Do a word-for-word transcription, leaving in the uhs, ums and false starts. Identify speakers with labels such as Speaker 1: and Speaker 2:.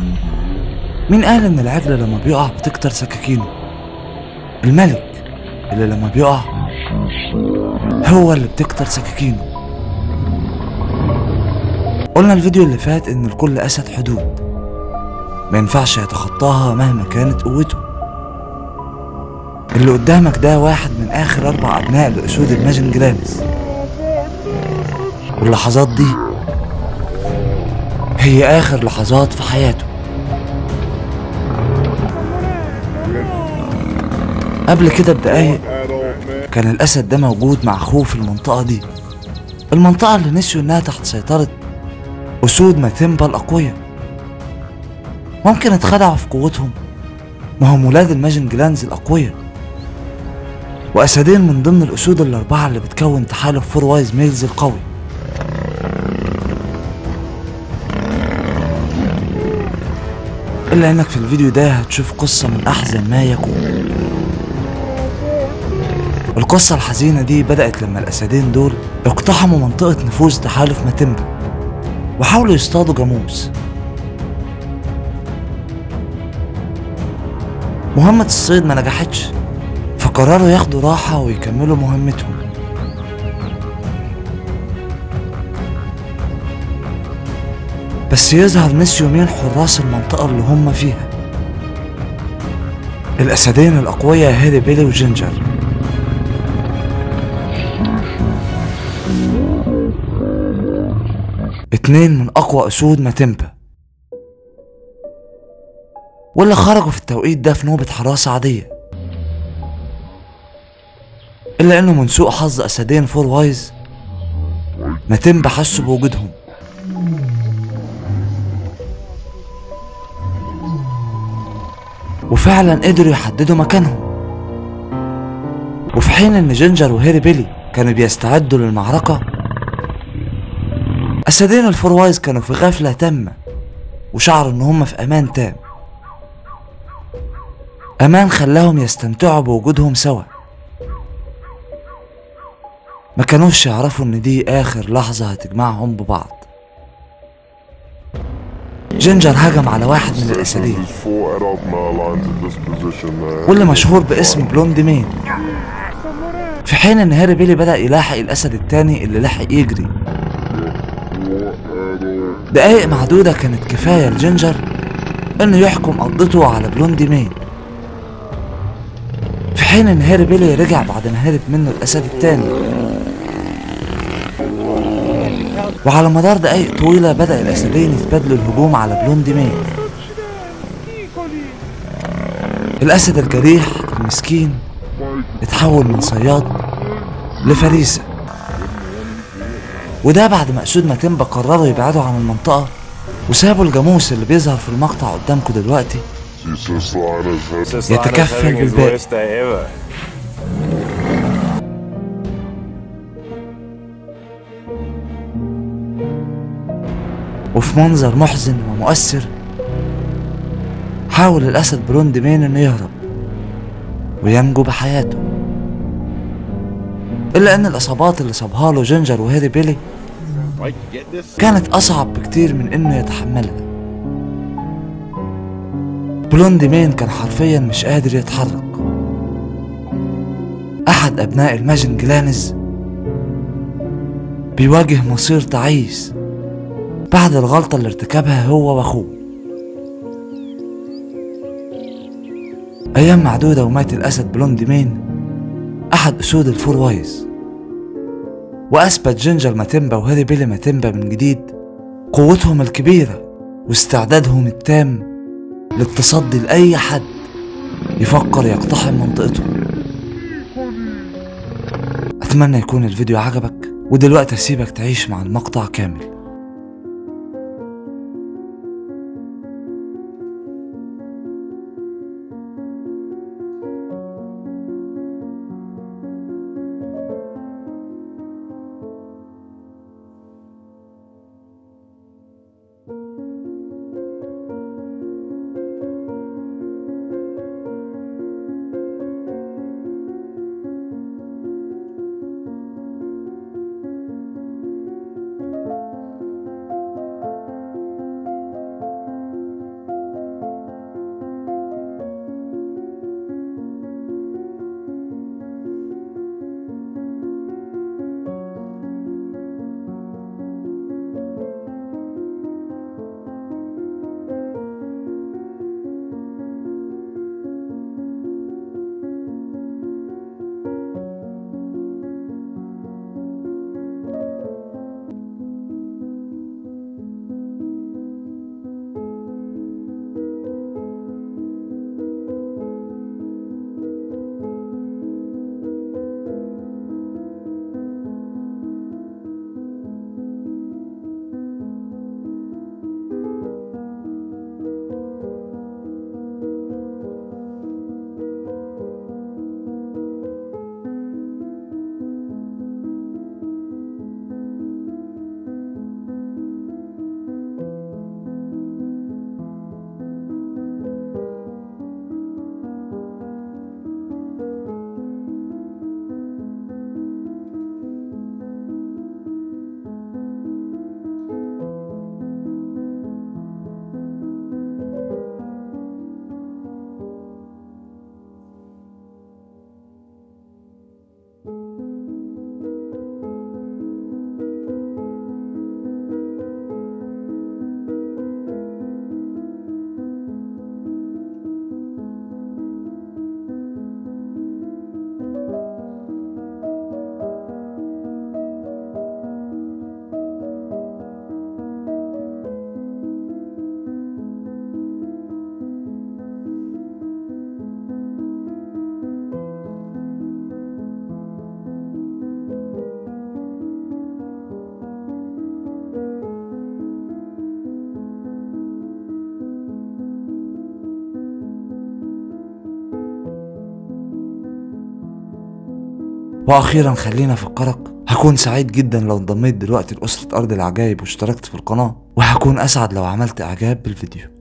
Speaker 1: مين قال ان العجل لما بيقع بتكتر سكاكينه؟ الملك اللي لما بيقع هو اللي بتكتر سكاكينه. قلنا الفيديو اللي فات ان لكل اسد حدود ما ينفعش يتخطاها مهما كانت قوته. اللي قدامك ده واحد من اخر اربع ابناء لاسود الماجن جلانس، واللحظات دي هي اخر لحظات في حياته. قبل كده بدقايق كان الاسد ده موجود مع اخوه في المنطقة دي، المنطقة اللي نسيوا انها تحت سيطرة اسود ماتيمبا الاقوياء. ممكن اتخدعوا في قوتهم، ما هم ولاد الماجن جلانز الاقوياء، واسدين من ضمن الاسود الاربعة اللي بتكون تحالف فور وايز ميلز القوي. الا انك في الفيديو ده هتشوف قصة من احزن ما يكون. القصة الحزينة دي بدأت لما الاسدين دول اقتحموا منطقة نفوذ تحالف ماتيمبا وحاولوا يصطادوا جاموس. مهمة الصيد ما نجحتش، فقرروا ياخدوا راحة ويكملوا مهمتهم. بس يظهر نسيوا مين حراس المنطقة اللي هم فيها. الأسدين الأقوياء هيري بيلي وجينجر. اتنين من أقوى أسود ماتيمبا، واللي خرجوا في التوقيت ده في نوبة حراسة عادية. إلا إنه من سوء حظ أسدين فور وايز ماتيمبا حسوا بوجودهم، وفعلا قدروا يحددوا مكانهم. وفي حين إن جينجر وهيري بيلي كانوا بيستعدوا للمعركة، أسدين الفور وايز كانوا في غفلة تامة وشعروا إن هم في أمان تام. أمان خلاهم يستمتعوا بوجودهم سوا. ما كانوش يعرفوا إن دي آخر لحظة هتجمعهم ببعض. جينجر هجم على واحد من الأسدين واللي مشهور باسم بلوند مين، في حين إن هاري بيلي بدأ يلاحق الأسد التاني اللي لحق يجري. دقايق معدودة كانت كفاية لجينجر إنه يحكم قبضته على بلوند مين، في حين إن هاري بيلي رجع بعد ما هرب منه الأسد التاني. وعلى مدار دقايق طويلة بدأ الأسدين يتبادلوا الهجوم على بلوند مين. الأسد الجريح المسكين اتحول من صياد لفريسة، وده بعد ما أسود ماتيمبا قرروا يبعدوا عن المنطقة وسابوا الجاموس اللي بيظهر في المقطع قدامكم دلوقتي يتكفل بالباقي. وفي منظر محزن ومؤثر حاول الأسد بلوند مين إنه يهرب وينجو بحياته. إلا إن الإصابات اللي صابها له جينجر وهيري بيلي كانت أصعب بكتير من إنه يتحملها. بلوند مين كان حرفيا مش قادر يتحرك. أحد أبناء الماجن جلانز بيواجه مصير تعيس بعد الغلطة اللي ارتكبها هو وأخوه. أيام معدودة ومات الأسد بلوند مين أحد أسود الفور وايز، وأثبت جينجر ماتيمبا وهاري بيلي ماتيمبا من جديد قوتهم الكبيرة واستعدادهم التام للتصدي لأي حد يفكر يقتحم منطقتهم. أتمنى يكون الفيديو عجبك، ودلوقتي أسيبك تعيش مع المقطع كامل. واخيرا خلينا افكرك، هكون سعيد جدا لو انضميت دلوقتي لأسرة أرض العجائب واشتركت في القناة، وهكون أسعد لو عملت إعجاب بالفيديو.